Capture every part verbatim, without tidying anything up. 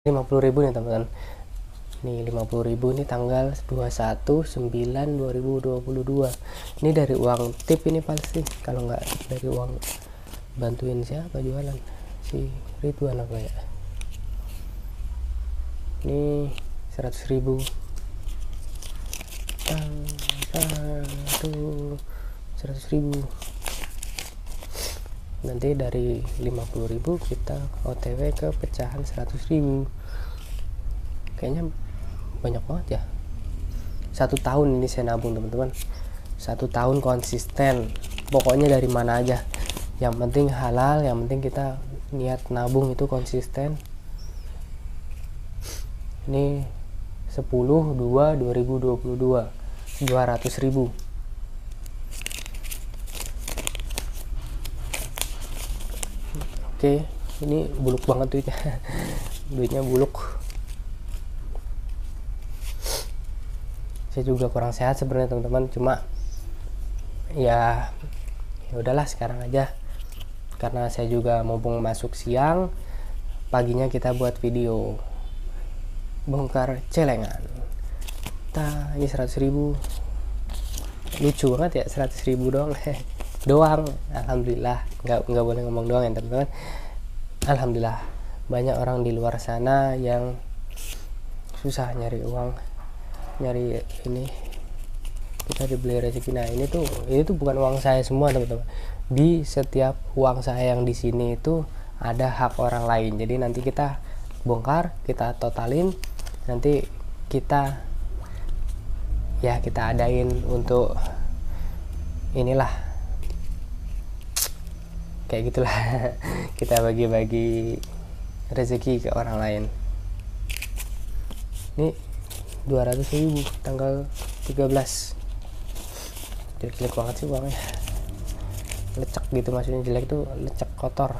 lima puluh ribu nih teman-teman. Nih lima puluh ribu ini tanggal dua puluh satu sembilan dua ribu dua puluh dua. Ini dari uang tip ini pasti, kalau nggak dari uang bantuin siapa jualan, si Ridwan apa ya. Ini seratus ribu, satu seratus ribu. Nanti dari lima puluh ribu kita O T W ke pecahan seratus ribu. Kayaknya banyak banget ya. Satu tahun ini saya nabung teman-teman, satu tahun konsisten. Pokoknya dari mana aja, yang penting halal, yang penting kita niat nabung itu konsisten. Ini sepuluh dua dua ribu dua puluh dua, dua ratus ribu. Oke, ini buluk banget duitnya. Duitnya buluk. Saya juga kurang sehat sebenarnya teman-teman, cuma ya ya udahlah sekarang aja, karena saya juga mumpung masuk siang, paginya kita buat video bongkar celengan. Nah, ini seratus ribu. Lucu banget ya, seratus ribu doang. Doang, alhamdulillah. Nggak nggak boleh ngomong doang ya teman-teman. Alhamdulillah, banyak orang di luar sana yang susah nyari uang, nyari ini, kita dibeli rezeki. Nah ini tuh ini tuh bukan uang saya semua teman-teman. Di setiap uang saya yang di sini itu ada hak orang lain. Jadi nanti kita bongkar, kita totalin, nanti kita ya kita adain untuk inilah, kayak gitulah. Kita bagi-bagi rezeki ke orang lain. Ini dua ratus ribu tanggal tiga belas. Jelek banget sih uangnya, lecek gitu, maksudnya jelek tuh lecek, kotor.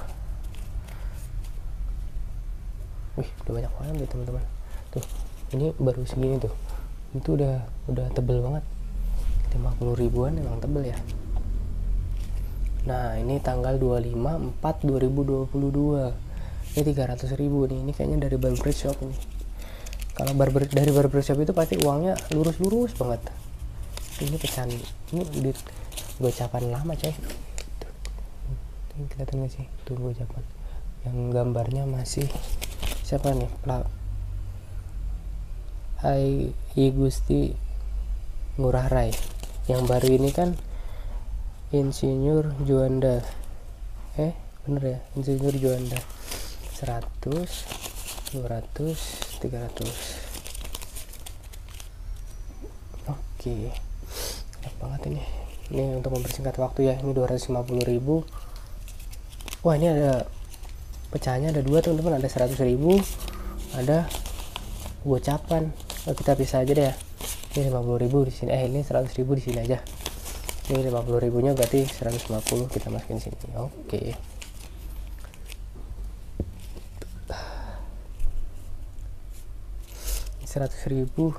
Wih, udah banyak banget deh teman-teman. Tuh, ini baru segini tuh. Itu udah udah tebel banget. lima puluh ribuan emang tebel ya. Nah, ini tanggal dua puluh lima empat dua ribu dua puluh dua. Ini tiga ratus ribu nih. Ini kayaknya dari barber shop nih. Kalau barber dari barber shop itu pasti uangnya lurus-lurus banget. Ini pecahan, ini duit gocapan lama coy. Tuh. Ini kelihatan nggak sih? Tuh gocapan. Yang gambarnya masih siapa nih? Pla Hai I Gusti Ngurah Rai. Yang baru ini kan Insinyur Juanda. Eh, bener ya? Insinyur Juanda. seratus, dua ratus, tiga ratus. Oke. Enak banget ini. Ini untuk mempersingkat waktu ya. Ini dua ratus lima puluh ribu. Wah, ini ada pecahannya, ada dua teman-teman. Ada seratus ribu, ada gocapan. Oh, kita pisah aja deh ya. Ini lima puluh ribu di sini. Eh, ini seratus ribu di sini aja. Ini lima puluh ribunya berarti seratus lima puluh kita masukin sini. Oke. seratus ribu.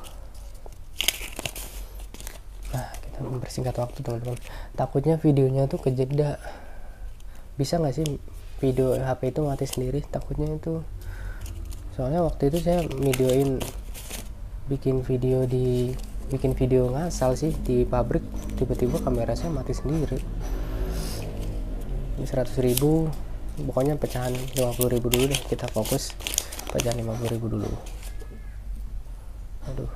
Nah, kita mempersingkat waktu teman-teman. Takutnya videonya tuh kejeda. Bisa nggak sih video H P itu mati sendiri? Takutnya itu. Soalnya waktu itu saya videoin, bikin video di bikin video ngasal sih di pabrik, tiba-tiba kamera saya mati sendiri. Ini seratus ribu, pokoknya pecahan lima puluh ribu dulu deh, kita fokus pecahan lima puluh ribu dulu. Aduh,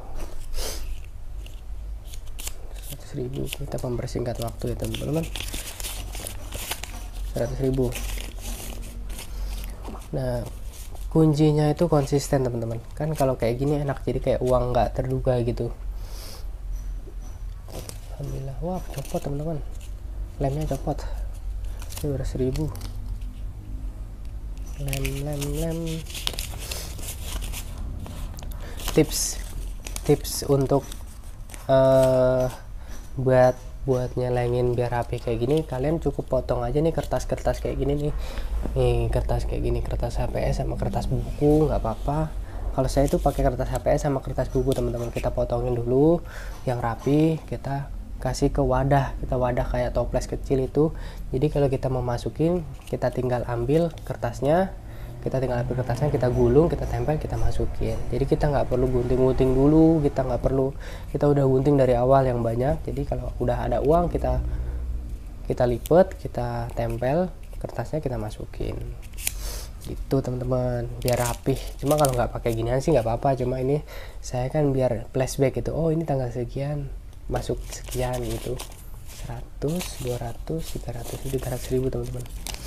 seratus ribu, kita mempersingkat waktu ya teman-teman. Seratus ribu. Nah, kuncinya itu konsisten teman-teman. Kan kalau kayak gini enak, jadi kayak uang nggak terduga gitu. Alhamdulillah. Wah, copot teman-teman, lemnya copot. Dua ratus ribu. Lem lem lem. Tips tips untuk uh, buat buat nyelengin biar rapi kayak gini, kalian cukup potong aja nih kertas-kertas kayak gini nih. Nih kertas kayak gini, kertas H P S sama kertas buku, nggak apa-apa. Kalau saya itu pakai kertas H P S sama kertas buku teman-teman. Kita potongin dulu yang rapi, kita kasih ke wadah, kita wadah kayak toples kecil itu. Jadi kalau kita mau masukin, kita tinggal ambil kertasnya, kita tinggal ambil kertasnya, kita gulung, kita tempel, kita masukin. Jadi kita nggak perlu gunting-gunting dulu, kita nggak perlu, kita udah gunting dari awal yang banyak. Jadi kalau udah ada uang, kita kita lipat, kita tempel kertasnya, kita masukin gitu teman-teman, biar rapih. Cuma kalau nggak pakai ginian sih nggak apa-apa, cuma ini saya kan biar flashback gitu, oh ini tanggal sekian masuk sekian gitu, seratus, dua ratus, tiga ratus, tiga ratus ribu teman-teman.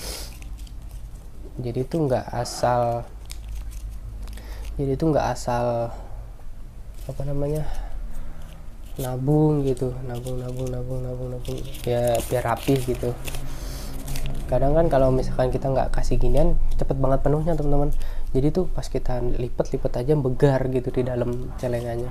Jadi itu nggak asal jadi itu nggak asal apa namanya nabung gitu, nabung nabung nabung nabung nabung ya biar rapih gitu. Kadang kan kalau misalkan kita nggak kasih ginian cepet banget penuhnya teman-teman. Jadi tuh pas kita lipet-lipet aja begar gitu di dalam celengannya.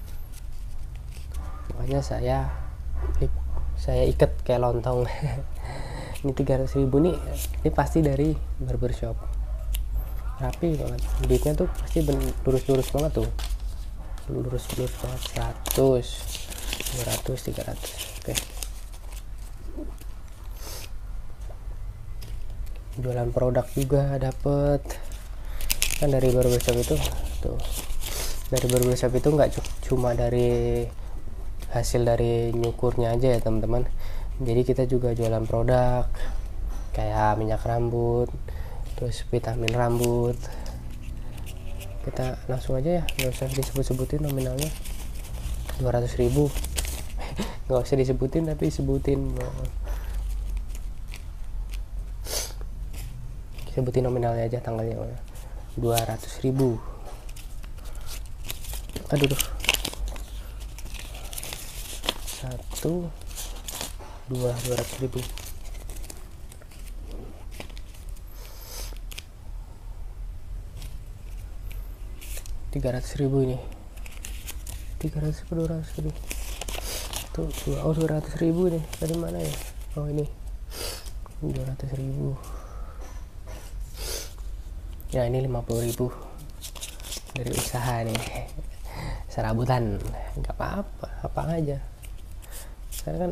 Makanya saya saya ikat kayak lontong. Ini tiga ratus ribu nih, ini pasti dari barbershop, rapi banget, beatnya tuh pasti lurus-lurus banget tuh, lurus-lurus banget. Seratus, dua ratus, tiga ratus. Oke, jualan produk juga dapet kan dari barbershop itu tuh. Dari barbershop itu nggak cuma dari hasil dari nyukurnya aja ya teman-teman. Jadi kita juga jualan produk kayak minyak rambut, terus vitamin rambut. Kita langsung aja ya, nggak usah disebut-sebutin nominalnya, dua ratus ribu. Nggak usah disebutin tapi sebutin sebutin nominalnya aja, tanggalnya dua ratus ribu. Aduh, satu dua dua ratus ribu. Tiga ratus ribu ini, tiga ratus ribu, dua ratus ribu tuh, oh dua ratus ribu nih dari mana ya? Oh ini dua ratus ribu ya, ini lima puluh ribu dari usaha nih, serabutan, nggak apa-apa, apa aja. Saya kan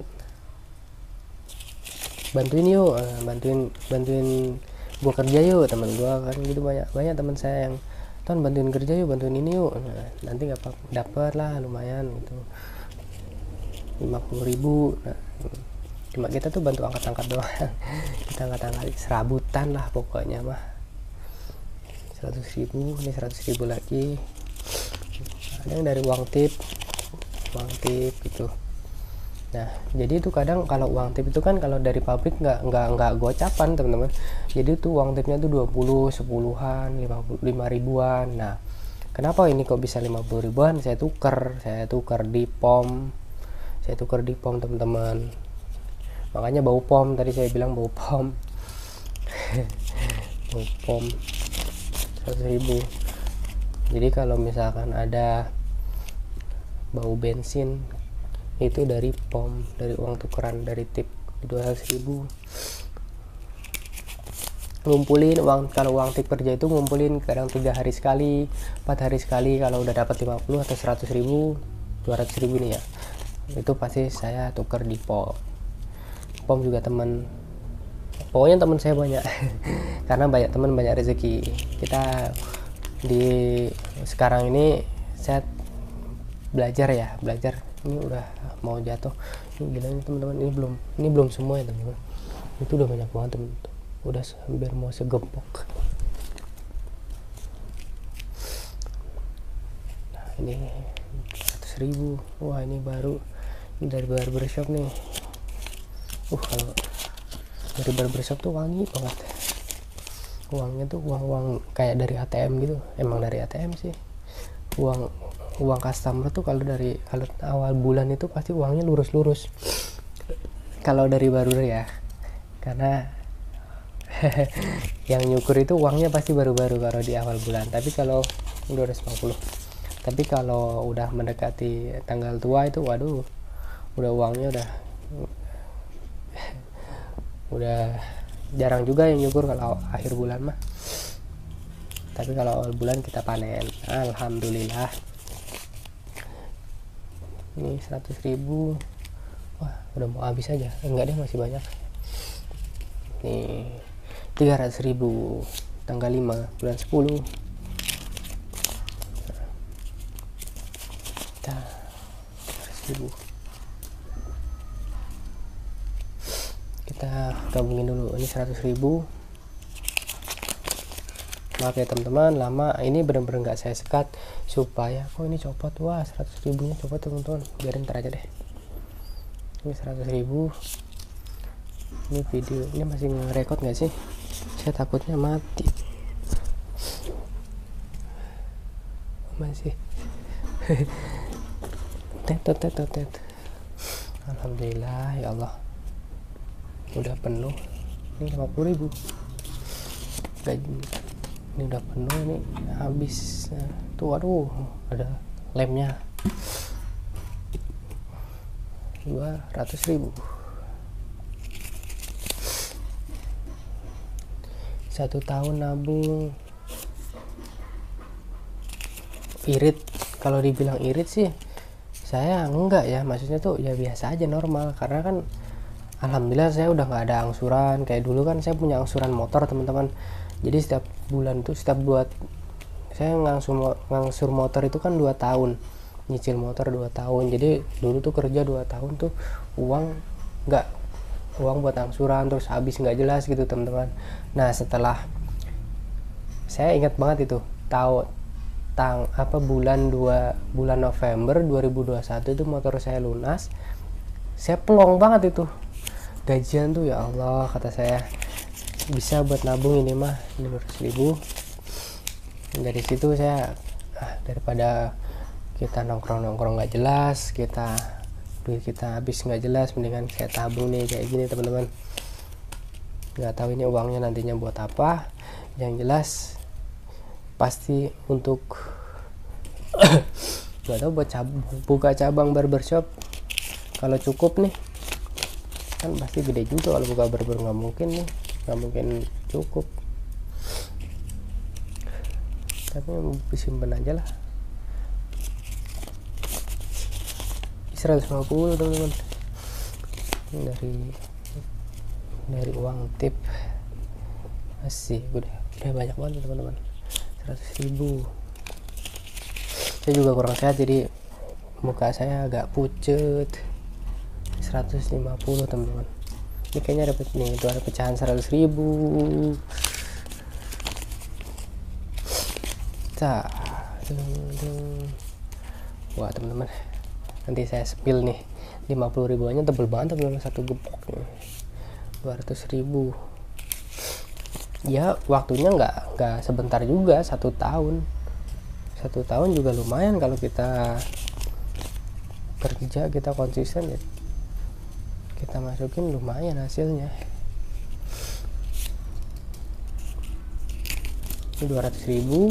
bantuin yuk, bantuin bantuin gua kerja yuk, teman gua kan gitu, banyak banyak teman saya yang ton bantuin kerja yuk, bantuin ini yuk, nah, nanti nggak apa dapat lah lumayan gitu lima puluh ribu. Nah, cuma kita tuh bantu angkat-angkat doang. Kita angkat-angkat serabutan lah pokoknya mah. Seratus ribu, ini seratus ribu lagi. Ada yang dari uang tip, uang tip gitu. Nah, jadi itu kadang kalau uang tip itu kan kalau dari pabrik nggak nggak nggak gocapan teman-teman. Jadi tuh uang tipnya tuh dua puluh, sepuluhan, lima puluh, lima ribuan. Nah, kenapa ini kok bisa lima puluh ribuan? Saya tuker, saya tuker di pom. Saya tuker di pom teman-teman. Makanya bau pom, tadi saya bilang bau pom. Bau pom seratus ribu. Jadi kalau misalkan ada bau bensin itu dari pom, dari uang tukeran, dari tip dua ratus ribu. Ngumpulin uang, kalau uang tip kerja itu ngumpulin kadang tiga hari sekali, empat hari sekali. Kalau udah dapat lima puluh atau seratus ribu, dua ratus ribu nih ya, itu pasti saya tuker di pom. Pom juga teman, pokoknya teman saya banyak. Karena banyak teman banyak rezeki. Kita di sekarang ini saya belajar ya, belajar. Ini udah mau jatuh, ini gila teman-teman, ini belum ini belum semua ya teman-teman, itu udah banyak banget teman, udah hampir mau segempok. Nah ini seratus ribu, wah ini baru, ini dari barbershop nih. Uh kalau dari barbershop tuh wangi banget, uangnya tuh uang-uang kayak dari A T M gitu, emang dari A T M sih. Uang uang customer tuh kalau dari kalau awal bulan itu pasti uangnya lurus-lurus. Kalau dari barber ya, karena yang nyukur itu uangnya pasti baru-baru kalau di awal bulan. Tapi kalau dua ratus lima puluh, tapi kalau udah mendekati tanggal tua itu waduh, udah uangnya udah udah jarang juga yang nyukur kalau akhir bulan mah. Tapi kalau awal bulan kita panen, alhamdulillah. Ini seratus ribu, wah udah mau habis aja, enggak deh masih banyak. Nih tiga ratus ribu, tanggal lima bulan sepuluh. Kita seribu. Kita gabungin dulu, ini seratus ribu. Maaf ya teman-teman, lama ini bener-bener nggak saya sekat supaya kok ini copot. Wah, seratus ribunya copot teman-teman, biarin ntar aja deh. Ini seratus ribu. Ini video ini masih ngerekod nggak sih? Saya takutnya mati. Masih. tet tet tet tet. Alhamdulillah ya Allah, udah penuh. Ini lima puluh ribu. Gaji ini udah penuh, ini habis tuh. Aduh, ada lemnya. Dua ratus ribu. Satu tahun nabung. Irit, kalau dibilang irit sih saya enggak ya, maksudnya tuh ya biasa aja, normal. Karena kan alhamdulillah saya udah nggak ada angsuran kayak dulu. Kan saya punya angsuran motor teman-teman, jadi setiap bulan tuh setiap buat saya ngangsur ngangsur motor itu kan dua tahun, nyicil motor dua tahun. Jadi dulu tuh kerja dua tahun tuh uang nggak uang buat angsuran terus habis nggak jelas gitu teman-teman. Nah setelah saya ingat banget itu tahu tang apa bulan dua bulan November dua ribu dua puluh satu itu motor saya lunas. Saya pelong banget itu gajian tuh, ya Allah kata saya, bisa buat nabung ini mah lima ratus ribu. Dari situ saya ah, daripada kita nongkrong-nongkrong nggak jelas, kita duit kita habis nggak jelas, mendingan saya tabung nih kayak gini teman-teman. Nggak tahu ini uangnya nantinya buat apa, yang jelas pasti untuk nggak tahu buat cabang, buka cabang barbershop kalau cukup nih, kan pasti gede juga. Kalau buka barber nggak mungkin nih, nggak mungkin cukup, tapi simpen aja lah. Seratus lima puluh teman-teman, dari dari uang tip masih udah udah banyak banget teman-teman. Seratus ribu. Saya juga kurang sehat jadi muka saya agak pucet. Seratus lima puluh teman-teman. Ini kayaknya ada nih, itu ada pecahan seratus ribu. Cah. Wah teman-teman, nanti saya spill nih. Lima puluh ribuannya tebel banget teman-teman, satu gepok nih. Dua ratus ribu. Ya waktunya nggak nggak sebentar juga, satu tahun. Satu tahun juga lumayan kalau kita kerja, kita konsisten ya. Kita masukin lumayan hasilnya. Ini dua ratus ribu.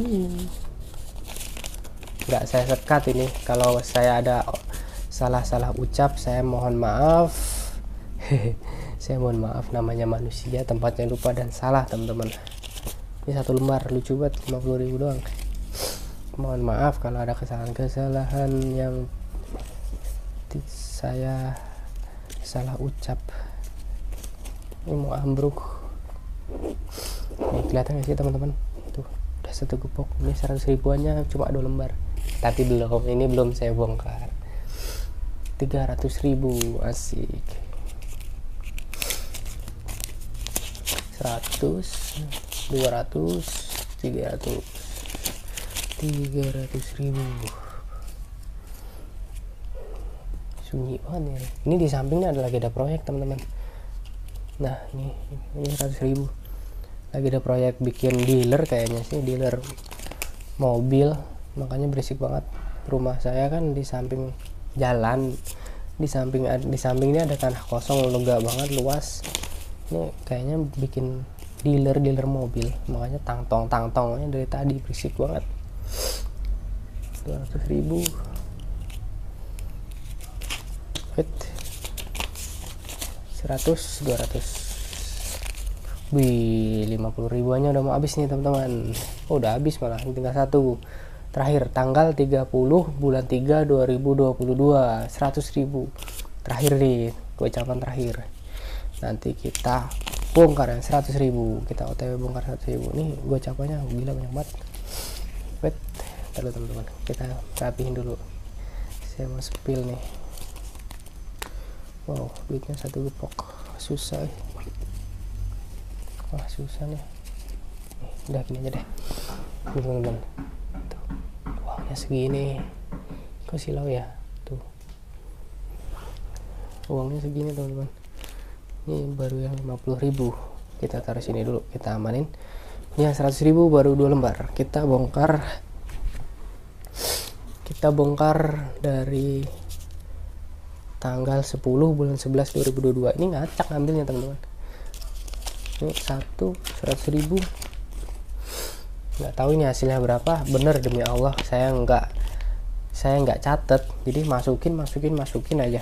Nggak saya sekat ini. Kalau saya ada salah-salah ucap, saya mohon maaf. Saya mohon maaf, namanya manusia, tempatnya lupa dan salah teman-teman. Ini satu lembar lucu banget, lima puluh ribu doang. Mohon maaf kalau ada kesalahan-kesalahan yang saya salah ucap. Ini mau ambruk. Ini kelihatan gak sih teman-teman? Tuh udah satu gepok. Ini seratus ribuannya cuma dua lembar, tapi belum, ini belum saya bongkar. Tiga ratus ribu, asik. Seratus, dua ratus, tiga ratus, tiga ratus ribu. Sunyi banget ya. Ini di sampingnya ada lagi ada proyek teman-teman. Nah ini ini seratus ribu. Lagi ada proyek bikin dealer kayaknya sih, dealer mobil, makanya berisik banget. Rumah saya kan di samping jalan, di samping di sampingnya ada tanah kosong, lega banget, luas. Ini kayaknya bikin dealer dealer mobil, makanya tangtong tangtongnya dari tadi berisik banget. Dua ratus ribu. Hit. Seratus, dua ratus. Wih, lima puluh ribuannya udah mau habis nih teman-teman. Oh, udah habis malah, tinggal satu. Terakhir tanggal tiga puluh bulan tiga dua ribu dua puluh dua, seratus ribu. Terakhir nih, gocapan terakhir. Nanti kita bongkar ya seratus ribu, kita O T W bongkar seratus ribu. Nih gocapannya gila banyak banget. Wait, terus teman-teman, kita rapihin dulu. Saya mau spill nih. Wow, duitnya satu gepok, susah. Wah susah nih. Nih, udah gini aja deh. Nih teman-teman, tuh uangnya segini. Kok silau ya? Tuh uangnya segini teman-teman. Ini baru yang lima puluh ribu, kita taruh sini dulu, kita amanin. Ini yang seratus ribu baru dua lembar. Kita bongkar kita bongkar dari tanggal sepuluh bulan sebelas dua ribu dua puluh dua. Ini ngacak ngambilnya teman-teman. Ini satu seratus ribu, nggak tahu ini hasilnya berapa. Bener demi Allah, saya nggak saya nggak catet, jadi masukin masukin masukin aja.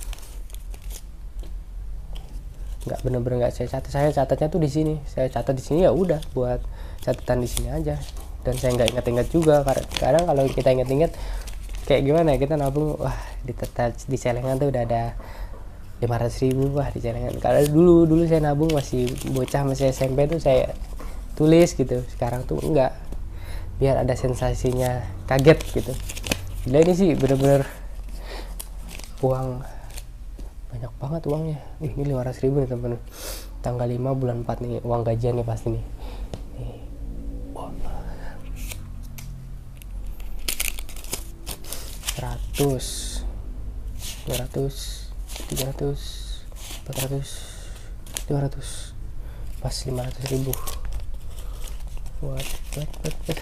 Nggak bener-bener nggak saya catat. Saya catatnya tuh di sini. Saya catat di sini ya udah buat catatan di sini aja. Dan saya nggak ingat-ingat juga. Kadang kalau kita ingat-ingat kayak gimana ya, kita nabung, wah di di celengan tuh udah ada lima ratus ribu, wah di celengan. Karena dulu dulu saya nabung masih bocah, masih S M P tuh saya tulis gitu. Sekarang tuh enggak, biar ada sensasinya kaget gitu. Gila ini sih bener-bener uang banyak banget uangnya. Wih, ini lima ratus ribu nih teman-teman. Tanggal lima bulan empat nih, uang gajian nih pasti nih. Nih. Wow. seratus, dua ratus, tiga ratus, empat ratus, lima ratus. Pas lima ratus ribu. What, what, what, what.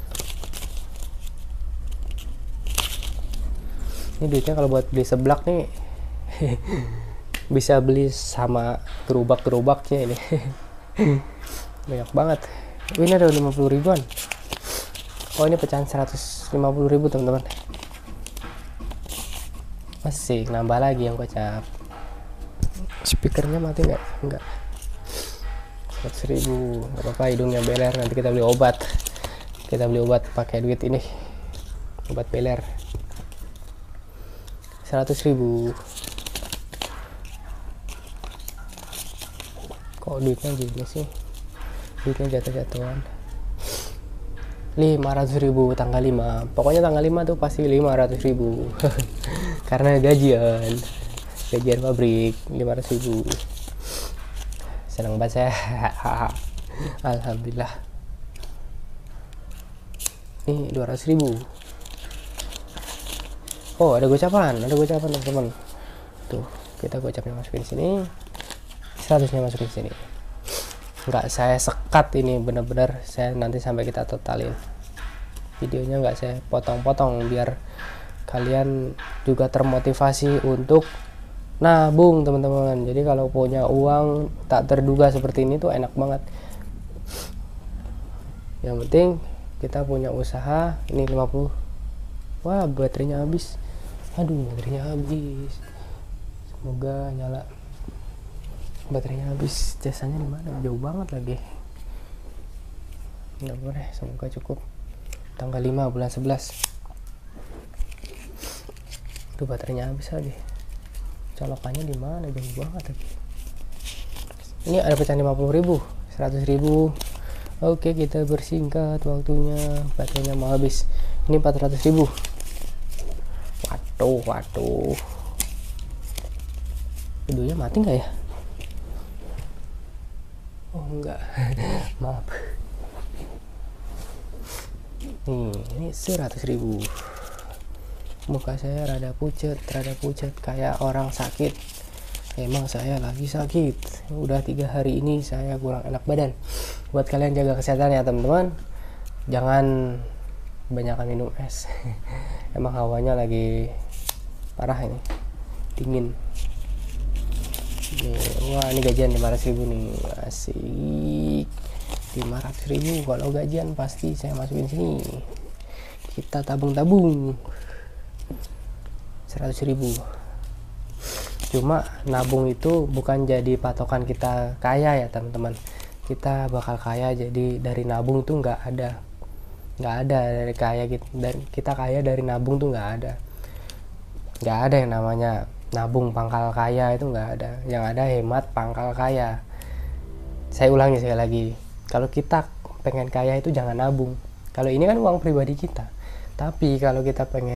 Ini duitnya kalau buat beli seblak nih bisa beli sama gerobak-gerobaknya ini. Banyak banget. Oh, ini ada lima puluh ribuan. Oh, ini pecahan seratus lima puluh ribu teman-teman. Masih nambah lagi yang gocap. Speakernya mati nggak? Enggak. seratus ribu, nggak apa-apa, hidungnya beler. Nanti kita beli obat. Kita beli obat pakai duit ini. Obat beler. seratus ribu. Kok duitnya gini sih? Duitnya jatuh-jatuhan. lima ratus ribu tanggal lima. Pokoknya tanggal lima tuh pasti lima ratus ribu. Karena gajian. Gajian pabrik lima ratus ribu. Senang banget saya. Alhamdulillah. Ini dua ratus ribu. Oh, ada gocapan, ada gocapan teman-teman. Tuh, kita gocapnya masukin sini. seratusnya masukin sini. Nggak saya sekat ini, bener-bener saya nanti sampai kita totalin. Videonya nggak saya potong-potong biar kalian juga termotivasi untuk nabung teman-teman. Jadi kalau punya uang tak terduga seperti ini tuh enak banget. Yang penting kita punya usaha. Ini lima puluh. Wah, baterainya habis. Aduh, baterainya habis. Semoga nyala. Baterainya habis. Jasanya di mana? Jauh banget lagi. Nggak boleh. Semoga cukup. Tanggal lima bulan sebelas. Tuh baterainya habis lagi. Colokannya di mana? Jauh banget lagi. Ini ada pecahan lima puluh ribu, seratus ribu. Oke, kita bersingkat waktunya. Baterainya mau habis. Ini empat ratus ribu. Waduh, waduh. Videonya mati nggak ya? Oh enggak. Maaf. Nih, ini seratus ribu. Muka saya rada pucet, rada pucet kayak orang sakit. Emang saya lagi sakit. Udah tiga hari ini saya kurang enak badan. Buat kalian jaga kesehatan ya teman-teman. Jangan banyakan minum es. Emang hawanya lagi parah ini, dingin. Nih, wah ini gajian lima ratus ribu nih, asik. Lima ratus ribu kalau gajian pasti saya masukin sini. Kita tabung-tabung seratus ribu. Cuma nabung itu bukan jadi patokan kita kaya ya teman-teman. Kita bakal kaya jadi dari nabung tuh nggak ada. Nggak ada dari kaya gitu. Dan kita kaya dari nabung tuh nggak ada. Nggak ada yang namanya nabung pangkal kaya, itu nggak ada. Yang ada hemat pangkal kaya. Saya ulangi sekali lagi, kalau kita pengen kaya itu jangan nabung. Kalau ini kan uang pribadi kita, tapi kalau kita pengen